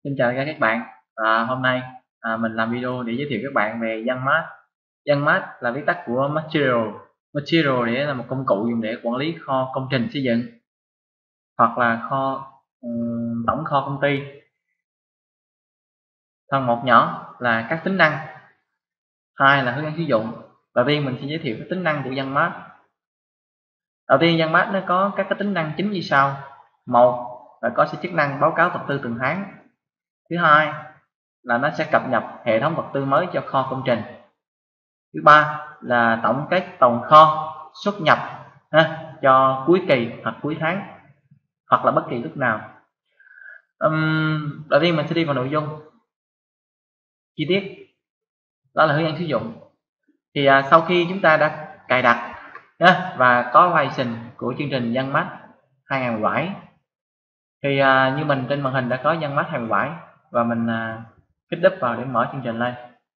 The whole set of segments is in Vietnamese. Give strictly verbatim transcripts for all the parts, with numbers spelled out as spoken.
Xin chào các các bạn. À, hôm nay à, mình làm video để giới thiệu các bạn về Yanmat. Yanmat là viết tắt của Material. Material để là một công cụ dùng để quản lý kho công trình xây dựng hoặc là kho um, tổng kho công ty. Phần một nhỏ là các tính năng, hai là hướng dẫn sử dụng. Đầu tiên mình sẽ giới thiệu các tính năng của Yanmat. Đầu tiên Yanmat nó có các cái tính năng chính như sau. Một là có sẽ chức năng báo cáo vật tư từng tháng. Thứ hai là nó sẽ cập nhật hệ thống vật tư mới cho kho công trình. Thứ ba là tổng kết tồn kho xuất nhập ha, cho cuối kỳ hoặc cuối tháng hoặc là bất kỳ lúc nào. Um, đầu tiên mình sẽ đi vào nội dung chi tiết, đó là hướng dẫn sử dụng. Thì à, sau khi chúng ta đã cài đặt ha, và có license của chương trình Yanmat hai nghìn không trăm mười bảy thì à, như mình trên màn hình đã có Yanmat hai nghìn không trăm mười bảy và mình à, kích đúp vào để mở chương trình lên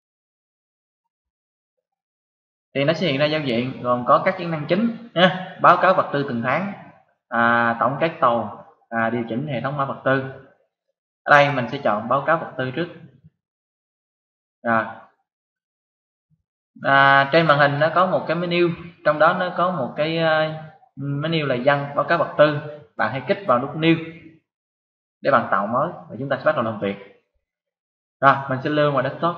thì nó sẽ hiện ra giao diện gồm có các chức năng chính nha, báo cáo vật tư từng tháng, à, tổng kết tồn, à, điều chỉnh hệ thống mã vật tư. Ở đây mình sẽ chọn báo cáo vật tư trước. Rồi à, trên màn hình nó có một cái menu, trong đó nó có một cái uh, menu là dân báo cáo vật tư. Bạn hãy kích vào nút new để bạn tạo mới và chúng ta sẽ bắt đầu làm việc. Rồi mình sẽ lưu vào desktop,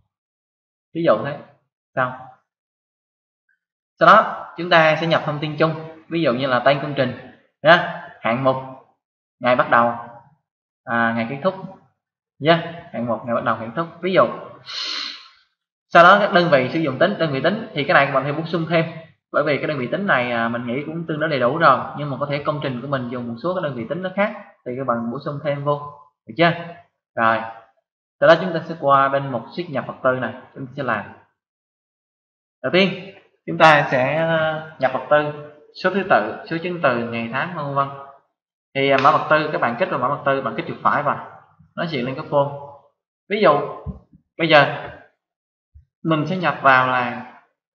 ví dụ thế. Xong sau đó chúng ta sẽ nhập thông tin chung, ví dụ như là tên công trình nhé, hạng mục, ngày bắt đầu, à, ngày kết thúc nhé, hạng mục, ngày bắt đầu, ngày kết thúc, ví dụ. Sau đó các đơn vị sử dụng tính, đơn vị tính thì cái này các bạn phải bổ sung thêm, bởi vì cái đơn vị tính này à, mình nghĩ cũng tương đối đầy đủ rồi, nhưng mà có thể công trình của mình dùng một số cái đơn vị tính nó khác thì các bạn bổ sung thêm vô, được chưa? Rồi sau đó chúng ta sẽ qua bên mục xuất nhập vật tư này, chúng ta sẽ làm. Đầu tiên chúng ta sẽ nhập vật tư, số thứ tự, số chứng từ, ngày tháng, vân vân. Thì mã vật tư các bạn kích vào mã vật tư, bạn kích chuột phải vào, nó hiện lên cái form. Ví dụ bây giờ mình sẽ nhập vào là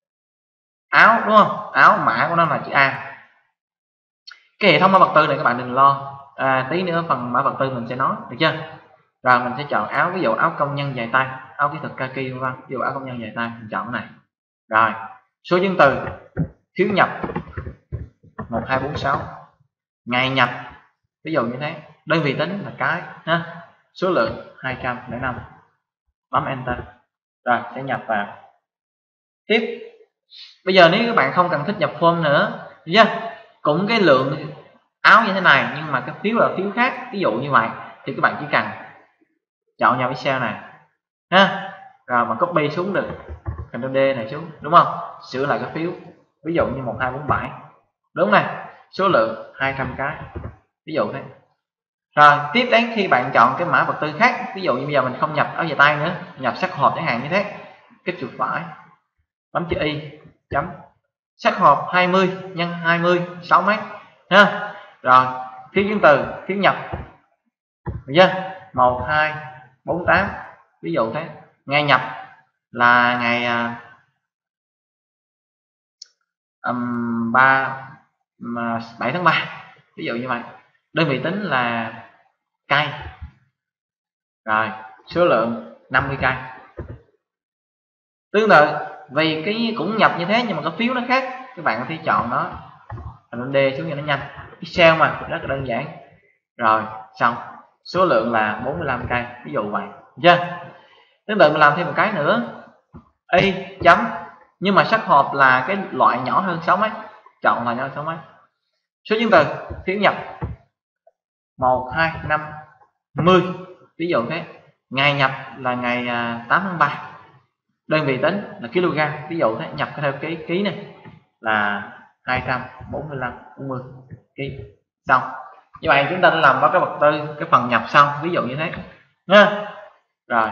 áo, đúng không? Áo mã của nó là chữ A. Cái hệ thống mã vật tư này các bạn đừng lo, à, tí nữa phần mã vật tư mình sẽ nói, được chưa? Rồi mình sẽ chọn áo, ví dụ áo công nhân dài tay, áo kỹ thuật kaki, vân vân. Ví dụ áo công nhân dài tay mình chọn cái này. Rồi số chứng từ, phiếu nhập một hai bốn sáu, ngày nhập ví dụ như thế, đơn vị tính là cái ha, số lượng hai trăm lẻ năm, bấm enter. Rồi sẽ nhập vào. Tiếp bây giờ nếu các bạn không cần thích nhập form nữa, yeah, cũng cái lượng áo như thế này nhưng mà cái phiếu là phiếu khác, ví dụ như vậy, thì các bạn chỉ cần chọn vào cái cell này ha, rồi mà copy xuống được, Ctrl D này xuống, đúng không? Sửa lại cái phiếu, ví dụ như một hai bốn bảy, đúng này, số lượng hai trăm cái, ví dụ thế. Rồi tiếp đến khi bạn chọn cái mã vật tư khác, ví dụ như bây giờ mình không nhập áo dài tay nữa, nhập sắc hộp chẳng hạn như thế, kích chuột phải, bấm chữ y, chấm, sắc hộp hai mươi nhân hai mươi, sáu mét ha. Rồi phiếu chứng từ, phiếu nhập, được chưa? một hai bốn tám, ví dụ thế. Ngày nhập là ngày um, ba bảy tháng ba, ví dụ như vậy. Đơn vị tính là cây. Rồi số lượng năm mươi cây. Tương tự vì cái cũng nhập như thế nhưng mà cái phiếu nó khác, các bạn có thể chọn nó thành D xuống cho nó nhanh. Excel mà rất là đơn giản. Rồi xong, số lượng là bốn mươi lăm cây, ví dụ vậy, được chưa? Tương tự mình làm thêm một cái nữa, y chấm, nhưng mà sắc hộp là cái loại nhỏ hơn sáu mét, chọn là nhỏ hơn sáu mét. Số chứng từ, phiếu nhập một hai năm mươi, ví dụ thế. Ngày nhập là ngày tám tháng ba, đơn vị tính là kg, ví dụ thế, nhập theo cái ký này là hai trăm bốn mươi lăm bốn mươi ký. Xong như vậy chúng ta đã làm báo cáo vật tư cái phần nhập xong, ví dụ như thế nha. Rồi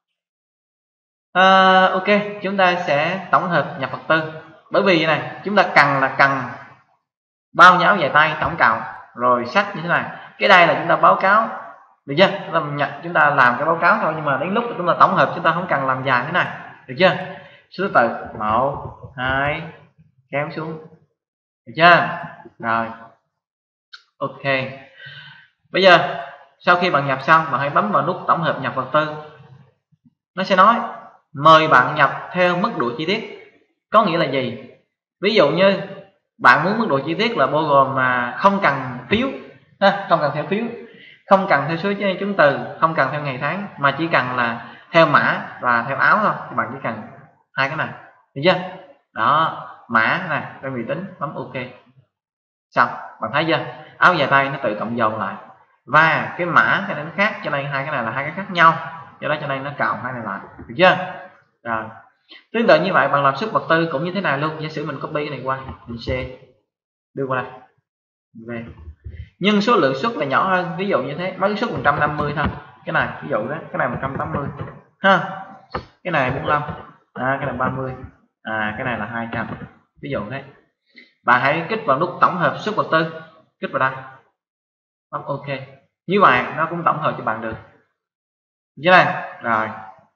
à, ok, chúng ta sẽ tổng hợp nhập vật tư, bởi vì này chúng ta cần là cần bao nhiêu áo dài tay tổng cộng, rồi sách như thế này. Cái đây là chúng ta báo cáo, được chưa? Chúng ta, nhận, chúng ta làm cái báo cáo thôi, nhưng mà đến lúc chúng ta tổng hợp chúng ta không cần làm dài thế này, được chưa? Số thứ tự một hai kéo xuống, được chưa? Rồi ok, bây giờ sau khi bạn nhập xong, bạn hãy bấm vào nút tổng hợp nhập vật tư. Nó sẽ nói mời bạn nhập theo mức độ chi tiết. Có nghĩa là gì? Ví dụ như bạn muốn mức độ chi tiết là bao gồm mà không cần phiếu, không cần theo phiếu, không cần theo số chứng từ, không cần theo ngày tháng, mà chỉ cần là theo mã và theo áo thôi, thì bạn chỉ cần hai cái này, được chưa? Đó, mã này, cái vi tính, bấm ok. Xong, bạn thấy chưa? Áo dài tay nó tự cộng dồn lại, và cái mã cái này nó khác, cho nên hai cái này là hai cái khác nhau, do đó cho nên nó cộng hai này lại, được chưa? Rồi, tương tự như vậy bạn làm xuất vật tư cũng như thế này luôn. Giả sử mình copy cái này qua, mình C đưa qua đây, về nhưng số lượng xuất là nhỏ hơn, ví dụ như thế, mấy xuất một trăm năm mươi thôi, cái này ví dụ đó, cái này một trăm tám mươi ha, cái này bốn mươi lăm, à, cái này ba mươi, à, cái này là hai trăm, ví dụ thế. Bạn hãy kích vào nút tổng hợp xuất vật tư, kích vào đây, bấm ok. Như vậy nó cũng tổng hợp cho bạn được, như này. Rồi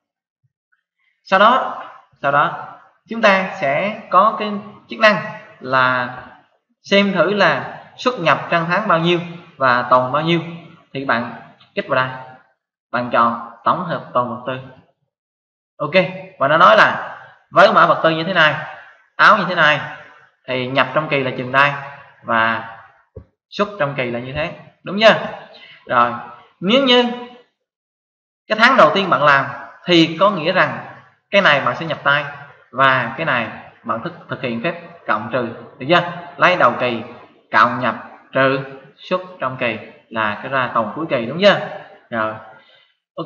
sau đó sau đó chúng ta sẽ có cái chức năng là xem thử là xuất nhập trong tháng bao nhiêu và tồn bao nhiêu, thì bạn kích vào đây, bạn chọn tổng hợp tồn vật tư, ok. Và nó nói là với mã vật tư như thế này, áo như thế này, thì nhập trong kỳ là chừng đây và xuất trong kỳ là như thế, đúng chưa? Rồi nếu như cái tháng đầu tiên bạn làm thì có nghĩa rằng cái này bạn sẽ nhập tay, và cái này bạn thực, thực hiện phép cộng trừ, được chưa? Lấy đầu kỳ cộng nhập trừ xuất trong kỳ là cái ra tồn cuối kỳ, đúng chưa? Rồi ok,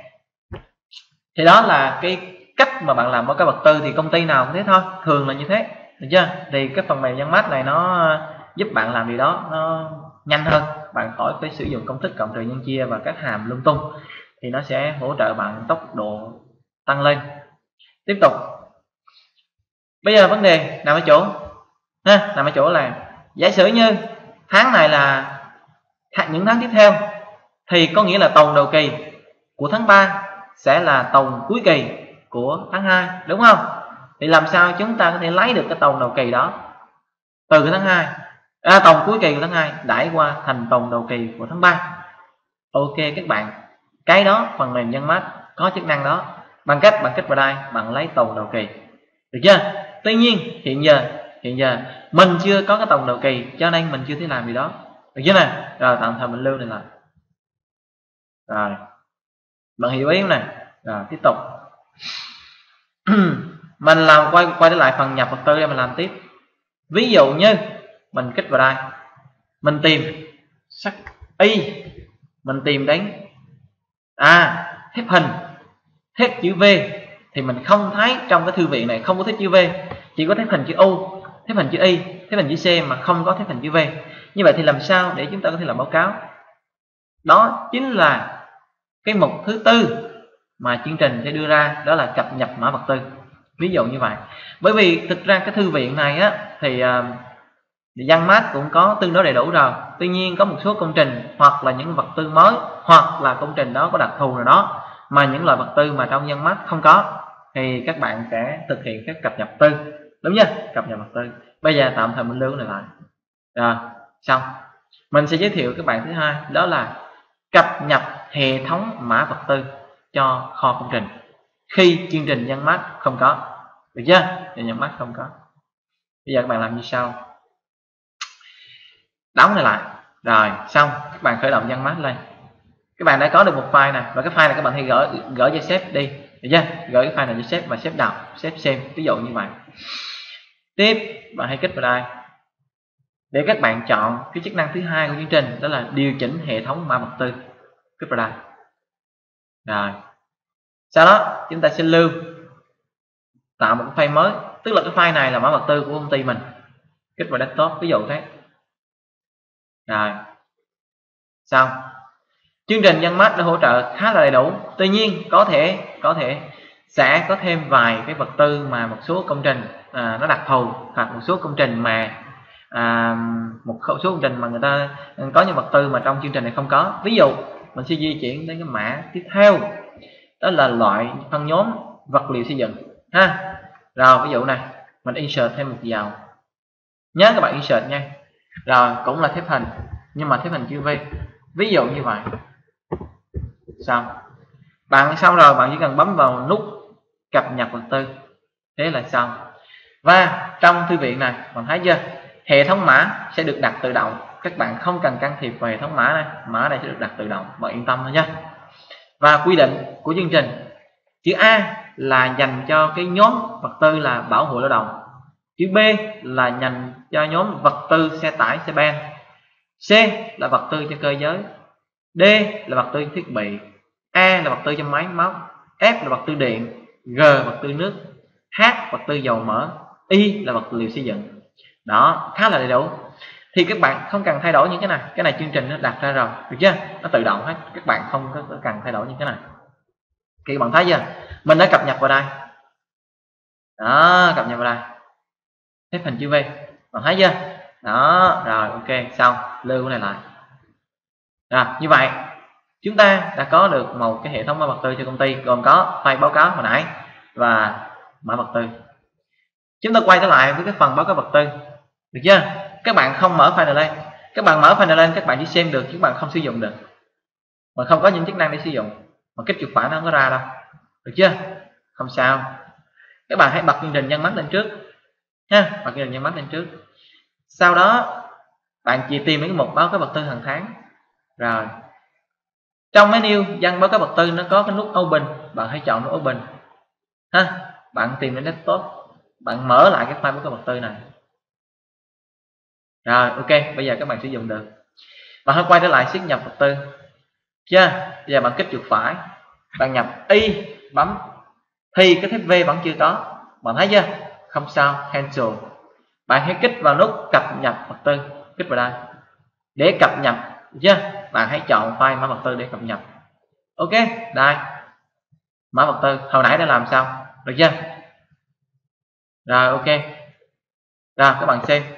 thì đó là cái cách mà bạn làm báo cáo vật tư. Thì công ty nào cũng thế thôi, thường là như thế, được chưa? Thì cái phần mềm Yanmat này nó giúp bạn làm điều đó nó nhanh hơn, bạn khỏi phải sử dụng công thức cộng trừ nhân chia và các hàm lung tung, thì nó sẽ hỗ trợ bạn tốc độ tăng lên. Tiếp tục, bây giờ vấn đề nằm ở chỗ ha, nằm ở chỗ là giả sử như tháng này là những tháng tiếp theo, thì có nghĩa là tồn đầu kỳ của tháng ba sẽ là tồn cuối kỳ của tháng hai, đúng không? Thì làm sao chúng ta có thể lấy được cái tồn đầu kỳ đó từ cái tháng hai, à, tồn cuối kỳ của tháng hai đẩy qua thành tồn đầu kỳ của tháng ba? Ok các bạn, cái đó phần mềm Yanmat có chức năng đó, bằng cách bạn kích vào đây, bạn lấy tồn đầu kỳ, được chưa? Tuy nhiên hiện giờ hiện giờ mình chưa có cái tồn đầu kỳ, cho nên mình chưa thể làm gì đó, được chưa nè? Rồi tạm thời mình lưu này lại. Rồi bạn hiểu ý không nè? Rồi tiếp tục mình làm quay quay trở lại phần nhập vật tư để mình làm tiếp. Ví dụ như mình kích vào đây, mình tìm sắc y, mình tìm đến à thép hình, thép chữ V, thì mình không thấy trong cái thư viện này không có thép chữ V, chỉ có thép hình chữ U, thép hình chữ Y, thép hình chữ C, mà không có thép hình chữ V. Như vậy thì làm sao để chúng ta có thể làm báo cáo? Đó chính là cái mục thứ tư mà chương trình sẽ đưa ra, đó là cập nhật mã vật tư. Ví dụ như vậy, bởi vì thực ra cái thư viện này á thì uh, Yanmat cũng có tương đối đầy đủ rồi. Tuy nhiên có một số công trình hoặc là những vật tư mới, hoặc là công trình đó có đặc thù nào đó mà những loại vật tư mà trong Yanmat không có, thì các bạn sẽ thực hiện các cập nhật tư, đúng chưa? Cập nhật vật tư. Bây giờ tạm thời mình lưu cái này lại. Rồi xong, mình sẽ giới thiệu các bạn thứ hai, đó là cập nhật hệ thống mã vật tư cho kho công trình khi chương trình Yanmat không có, được chưa? Chương Yanmat không có. Bây giờ các bạn làm như sau, đóng này lại, rồi xong các bạn khởi động Yanmat lên. Các bạn đã có được một file này, và cái file này các bạn hãy gửi gửi cho sếp đi, được chưa? Gửi cái file này cho sếp và sếp đọc, sếp xem, ví dụ như vậy. Tiếp bạn hãy kích vào đây để các bạn chọn cái chức năng thứ hai của chương trình, đó là điều chỉnh hệ thống mã vật tư. Kích vào đây. Rồi sau đó chúng ta sẽ lưu, tạo một cái file mới, tức là cái file này là mã vật tư của công ty mình. Kích vào desktop, ví dụ thế. Rồi xong, chương trình Yanmat đã hỗ trợ khá là đầy đủ. Tuy nhiên có thể có thể sẽ có thêm vài cái vật tư mà một số công trình à, nó đặc thù, hoặc một số công trình mà à, một số công trình mà người ta có những vật tư mà trong chương trình này không có. Ví dụ mình sẽ di chuyển đến cái mã tiếp theo, đó là loại phân nhóm vật liệu xây dựng ha. Rồi ví dụ này, mình insert thêm một dòng, nhớ các bạn insert nha. Rồi cũng là thép hình, nhưng mà thép hình chữ V, ví dụ như vậy. xong. Bạn xong rồi bạn chỉ cần bấm vào nút cập nhật vật tư, thế là xong. Và trong thư viện này bạn thấy chưa, hệ thống mã sẽ được đặt tự động, các bạn không cần can thiệp vào hệ thống mã này, mã này sẽ được đặt tự động, bạn yên tâm thôi nhé. Và quy định của chương trình, chữ A là dành cho cái nhóm vật tư là bảo hộ lao động, chữ B là dành cho nhóm vật tư xe tải xe ben, C là vật tư cho cơ giới, D là vật tư thiết bị, A là vật tư cho máy móc, F là vật tư điện, G vật tư nước, H vật tư dầu mỡ, Y là vật liệu xây dựng. Đó, khá là đầy đủ. Thì các bạn không cần thay đổi những cái này, cái này chương trình nó đặt ra rồi, được chưa? Nó tự động hết, các bạn không có cần thay đổi những cái này. Thì các bạn thấy chưa? Mình đã cập nhật vào đây. Đó, cập nhật vào đây. Xếp hình chữ V. Bạn thấy chưa? Đó, rồi ok, xong, lưu cái này lại. Rồi, như vậy chúng ta đã có được một cái hệ thống mã vật tư cho công ty, gồm có file báo cáo hồi nãy và mã vật tư. Chúng ta quay trở lại với cái phần báo cáo vật tư, được chưa? Các bạn không mở file lên, các bạn mở file lên các bạn chỉ xem được chứ các bạn không sử dụng được, mà không có những chức năng để sử dụng, mà kích chuột phải nó không có ra đâu, được chưa? Không sao, các bạn hãy bật chương trình nhân mắt lên trước ha, bật chương trình nhân mắt lên trước. Sau đó bạn chỉ tìm cái mục báo cáo vật tư hàng tháng. Rồi trong menu dân báo cáo vật tư nó có cái nút open, bạn hãy chọn nút open ha. Bạn tìm đến desktop, bạn mở lại cái file báo cáo vật tư này. Rồi ok, bây giờ các bạn sử dụng được. Bạn hãy quay trở lại siết nhập vật tư chưa. Bây giờ bạn kích chuột phải, bạn nhập Y, bấm thì cái thép V vẫn chưa có, bạn thấy chưa? Không sao, cancel. Bạn hãy kích vào nút cập nhật vật tư, kích vào đây để cập nhật, được chưa? Bạn hãy chọn file mã vật tư để cập nhật. Ok, đây mã vật tư hồi nãy đã làm xong, được chưa? Rồi ok, rồi các bạn xem,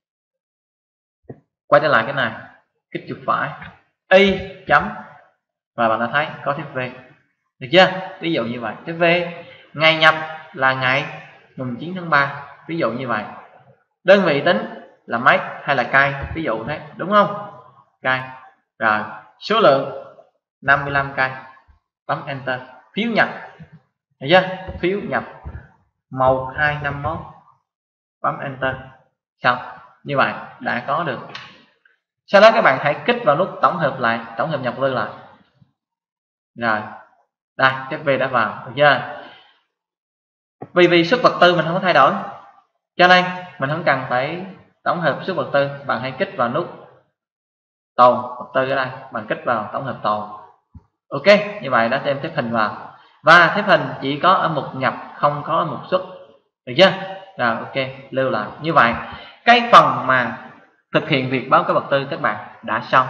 quay trở lại cái này, kích chuột phải Y chấm và bạn đã thấy có thép V, được chưa? Ví dụ như vậy, thép V ngày nhập là ngày mùng chín tháng ba, ví dụ như vậy. Đơn vị tính là mét hay là cây, ví dụ thế, đúng không? Cây. Rồi số lượng năm mươi lăm cây, bấm enter. Phiếu nhập, được chưa? Phiếu nhập một hai năm mốt, bấm enter. Xong, như vậy đã có được. Sau đó các bạn hãy kích vào nút tổng hợp lại, tổng hợp nhập vật tư lại. Rồi đây, cái V đã vào, được chưa? Vì vì suất vật tư mình không có thay đổi, cho nên mình không cần phải tổng hợp suất vật tư. Bạn hãy kích vào nút tồn vật tư ở đây, bạn kích vào tổng hợp tồn. Ok, như vậy đã thêm thép hình vào, và thép hình chỉ có ở mục nhập, không có ở mục xuất, được chưa? Rồi ok, lưu lại. Như vậy cái phần mà thực hiện việc báo cáo vật tư các bạn đã xong.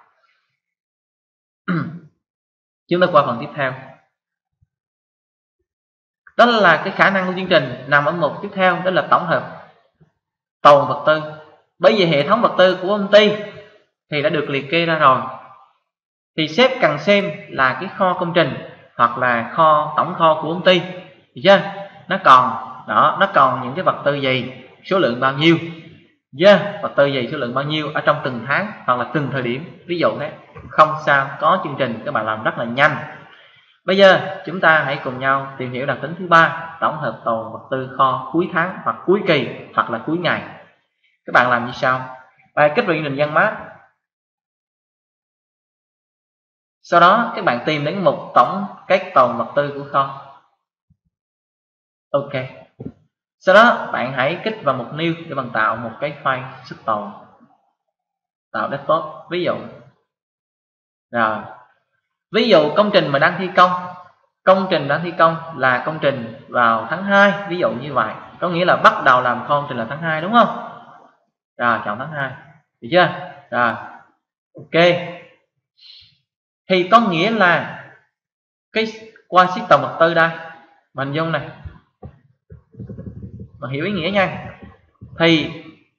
Chúng ta qua phần tiếp theo, đó là cái khả năng của chương trình nằm ở mục tiếp theo, đó là tổng hợp tồn vật tư. Bởi vì hệ thống vật tư của công ty thì đã được liệt kê ra rồi, thì sếp cần xem là cái kho công trình hoặc là kho tổng kho của công ty, được chưa? Nó còn đó, nó còn những cái vật tư gì, số lượng bao nhiêu, yeah, vật tư gì, số lượng bao nhiêu ở trong từng tháng hoặc là từng thời điểm, ví dụ đấy. Không sao, có chương trình các bạn làm rất là nhanh. Bây giờ chúng ta hãy cùng nhau tìm hiểu đặc tính thứ ba, tổng hợp tồn vật tư kho cuối tháng hoặc cuối kỳ hoặc là cuối ngày. Các bạn làm như sau, bài kích vào chương trình dân mát, sau đó các bạn tìm đến mục tổng các tồn vật tư của kho. Ok, sau đó bạn hãy kích vào mục new để bạn tạo một cái file xuất tồn, tạo desktop ví dụ. Rồi ví dụ công trình mà đang thi công, công trình đang thi công là công trình vào tháng hai, ví dụ như vậy, có nghĩa là bắt đầu làm công trình là tháng hai, đúng không? Rồi chọn tháng hai, được chưa? Rồi ok, thì có nghĩa là cái qua siết tồn vật tư đây, mình dung này, mình hiểu ý nghĩa nha. Thì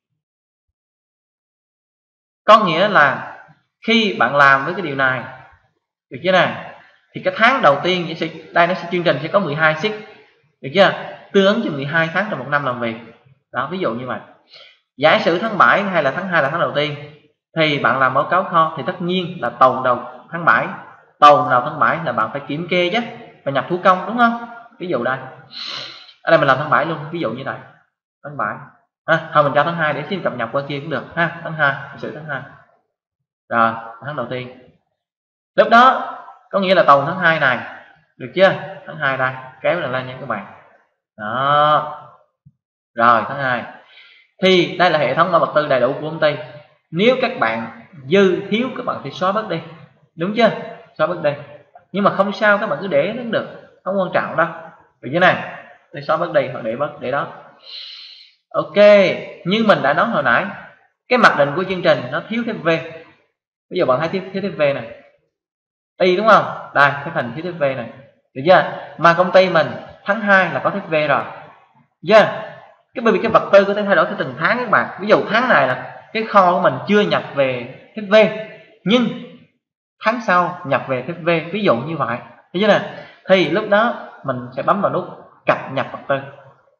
có nghĩa là khi bạn làm với cái điều này, được chưa nào, thì cái tháng đầu tiên sẽ, đây nó sẽ chương trình sẽ có mười hai sheet, được chưa? Tương ứng cho mười hai tháng trong một năm làm việc. Đó, ví dụ như vậy. Giả sử tháng bảy hay là tháng hai là tháng đầu tiên, thì bạn làm báo cáo kho thì tất nhiên là tồn đầu tháng bảy, tuần đầu tháng bảy là bạn phải kiểm kê chứ, phải nhập thủ công đúng không? Ví dụ đây, ở đây mình làm tháng bảy luôn, ví dụ như vậy, tháng bảy. À, thôi mình cho tháng hai để xin cập nhật qua kia cũng được ha, tháng hai, xử tháng hai. Rồi, tháng đầu tiên. Lúc đó có nghĩa là tuần tháng hai này, được chưa? Tháng hai đây, kéo này lên nha các bạn. Đó. Rồi, tháng hai. Thì đây là hệ thống mã vật tư đầy đủ của công ty. Nếu các bạn dư thiếu các bạn thì xóa bớt đi. Đúng chưa? Xóa bớt đi. Nhưng mà không sao, các bạn cứ để nó được, không quan trọng đâu. Được chưa này? Tôi xóa bớt đi hoặc để bớt để đó. Ok, như mình đã nói hồi nãy, cái mặc định của chương trình nó thiếu thép V. Bây giờ bạn thấy thiếu, thiếu thép V này, Y đúng không? Đây, cái hình thiếu thép V này, được chưa? Mà công ty mình tháng hai là có thép V rồi, được chưa? Cái bởi vì cái vật tư có thể thay đổi theo từng tháng các bạn. Ví dụ tháng này là cái kho của mình chưa nhập về thép V, nhưng tháng sau nhập về thép V, ví dụ như vậy, thấy chưa nè? Thì lúc đó mình sẽ bấm vào nút cập nhật vật tư.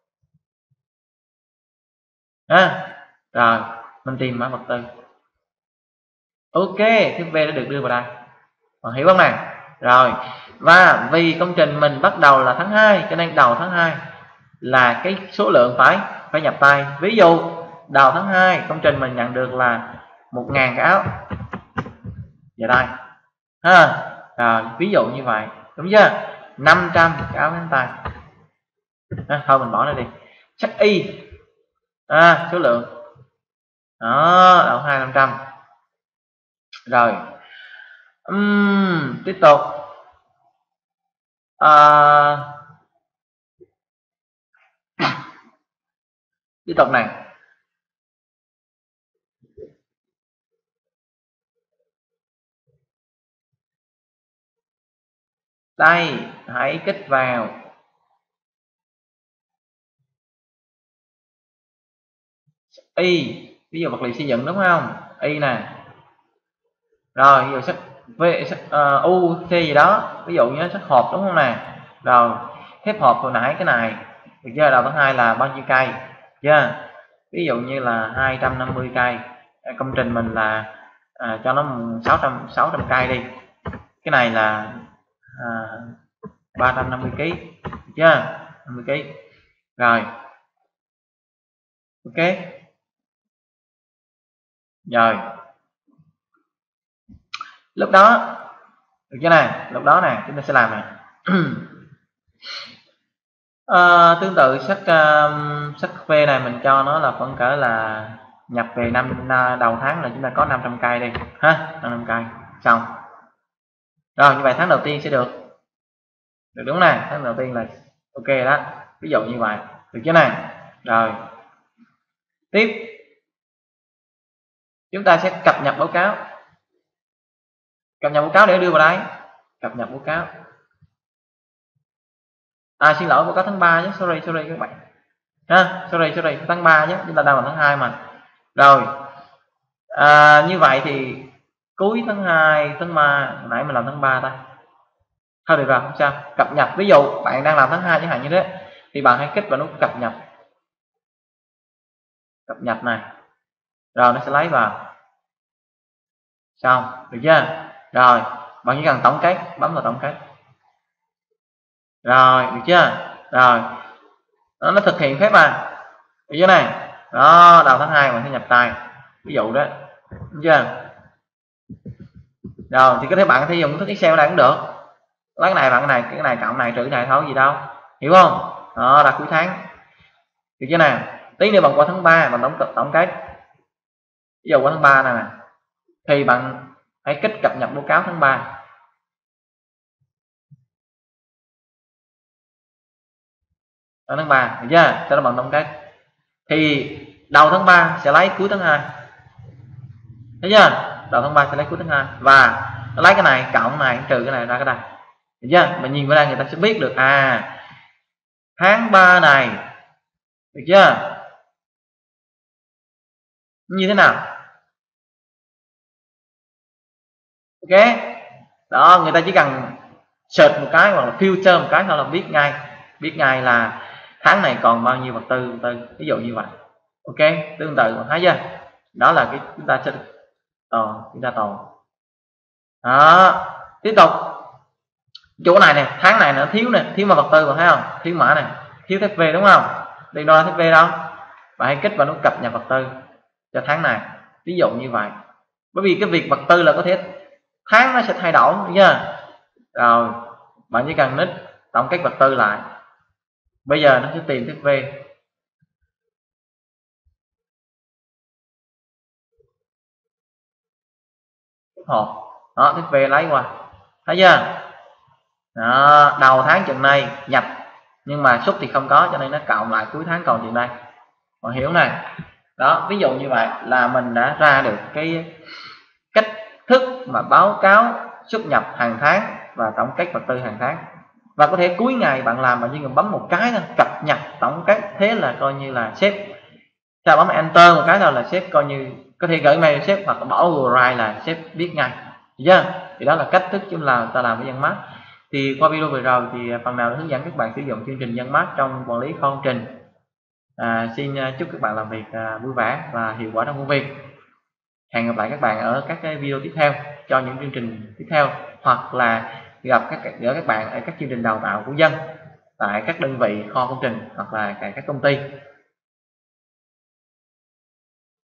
À, rồi mình tìm mã vật tư. Ok, thép V đã được đưa vào đây. Bạn hiểu không này? Rồi, và vì công trình mình bắt đầu là tháng hai, cho nên đầu tháng hai là cái số lượng phải phải nhập tay. Ví dụ đầu tháng hai công trình mình nhận được là một nghìn cái áo. Vậy đây. Ha. Rồi, ví dụ như vậy, đúng chưa? năm trăm cái áo ngắn tay. À, thôi mình bỏ nó đi. Chắc Y. À, số lượng. Đó, đầu hai năm trăm. Rồi. Uhm, tiếp tục. À, tiếp tục này. Đây, hãy kích vào. Y, ví dụ vật liệu xây dựng đúng không? Y nè. Rồi, ví dụ sách V, sách uh, U, C gì đó, ví dụ như sách hộp đúng không nè. Rồi, thép hộp hồi nãy cái này, được chưa? Đầu tháng hai là bao nhiêu cây? Chưa? Ví dụ như là hai trăm năm mươi cây. Công trình mình là à, cho nó sáu trăm cây đi. Cái này là à, ba trăm năm mươi ki lô gam, được chưa? năm mươi ki lô gam. Rồi. Ok. Rồi. Lúc đó, được chưa này? Lúc đó nè, chúng ta sẽ làm nè. À, tương tự sắc uh, sắc V này mình cho nó là khoảng cỡ là nhập về năm đầu tháng là chúng ta có năm trăm cây đi ha, năm trăm cây xong. Rồi như vậy tháng đầu tiên sẽ được được đúng này, tháng đầu tiên là ok đó, ví dụ như vậy, được chưa này? Rồi tiếp chúng ta sẽ cập nhật báo cáo, cập nhật báo cáo để đưa vào đây, cập nhật báo cáo. À xin lỗi, báo cáo tháng ba chứ, sorry sorry các bạn ha, sorry sorry tháng ba chứ, chúng ta đang vào tháng hai mà. Rồi à, như vậy thì cuối tháng hai, tháng ba, nãy mình làm tháng ba ta. Thôi được rồi, không sao. Cập nhật, ví dụ bạn đang làm tháng hai chẳng hạn như thế, thì bạn hãy kích vào nút cập nhật. Cập nhật này. Rồi nó sẽ lấy vào. Xong, được chưa? Rồi, bạn chỉ cần tổng kết, bấm vào tổng kết. Rồi, được chưa? Rồi. Nó, nó thực hiện phép mà. Được chưa này? Đó, đầu tháng hai bạn sẽ nhập tay. Ví dụ đó. Được chưa? Rồi thì có thể bạn có thể dùng thức Excel này cũng được. Lấy cái này bằng cái này, cái này cộng này trừ cái này thôi gì đâu. Hiểu không? Đó là cuối tháng. Được chưa nào? Tí nữa bạn qua tháng ba bạn tổng tổng kết. Ví dụ qua tháng ba này nè. Thì bạn hãy kích cập nhật báo cáo tháng ba. Ở tháng ba, được chưa? Cho nó bằng tổng kết. Thì đầu tháng ba sẽ lấy cuối tháng hai. Thấy chưa? Đầu tháng ba sẽ lấy cuối tháng hai và nó lấy cái này cộng này trừ cái này ra cái này. Được chưa? Mình nhìn vào đây người ta sẽ biết được à tháng ba này, được chưa? Như thế nào? Ok. Đó, người ta chỉ cần search một cái hoặc là filter một cái thôi là biết ngay, biết ngay là tháng này còn bao nhiêu vật tư, vật tư ví dụ như vậy. Ok, tương tự bạn thấy chưa? Đó là cái chúng ta sẽ tổ, chúng ta tổ. Đó, tiếp tục Chỗ này nè, tháng này nó thiếu nè, thiếu mã vật tư, bạn thấy không? Thiếu mã này, thiếu thép vê đúng không? Đi đâu ra thép vê đâu? Bạn hãy kích vào nút cập nhật vật tư cho tháng này. Ví dụ như vậy. Bởi vì cái việc vật tư là có thể tháng nó sẽ thay đổi nha. Rồi, bạn chỉ cần nick tổng kết vật tư lại. Bây giờ nó sẽ tìm thép vê. Hộp. Đó, thép vê lấy qua. Thấy chưa? Đó, đầu tháng chừng này nhập nhưng mà xuất thì không có cho nên nó cộng lại cuối tháng còn chừng đây. Bạn hiểu này. Đó, ví dụ như vậy là mình đã ra được cái cách thức mà báo cáo xuất nhập hàng tháng và tổng kết vật tư hàng tháng. Và có thể cuối ngày bạn làm mà chỉ cần bấm một cái thôi, cập nhật tổng kết, thế là coi như là sếp sao bấm enter một cái thôi là sếp coi như có thể gửi mail sếp hoặc bỏ Google Drive là sếp biết ngay. Được chưa? Thì đó là cách thức chúng là ta làm với Dân Mác. Thì qua video vừa rồi thì phần nào đã hướng dẫn các bạn sử dụng chương trình Dân Mác trong quản lý kho công trình. À, xin chúc các bạn làm việc à, vui vẻ và hiệu quả trong công việc. Hẹn gặp lại các bạn ở các cái video tiếp theo cho những chương trình tiếp theo, hoặc là gặp các gỡ các bạn ở các chương trình đào tạo của Dân tại các đơn vị kho công trình hoặc là các công ty.